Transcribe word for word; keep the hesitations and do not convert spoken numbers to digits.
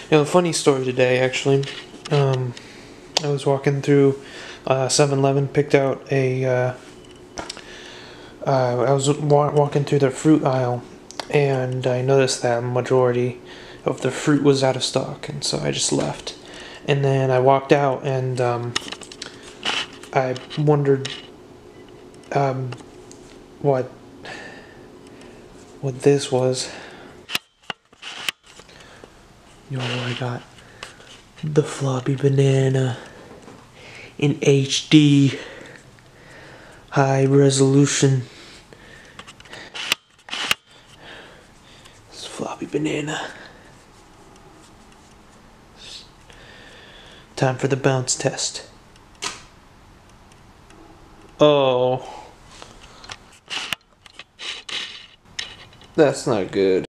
You know, funny story today, actually. Um, I was walking through uh, seven eleven, picked out a... Uh, uh, I was wa walking through the fruit aisle, and I noticed that majority of the fruit was out of stock, and so I just left. And then I walked out, and um, I wondered um, what what this was. Yo, I got the Floppy banana in H D, high resolution. This Floppy banana. Time for the bounce test. Oh, that's not good.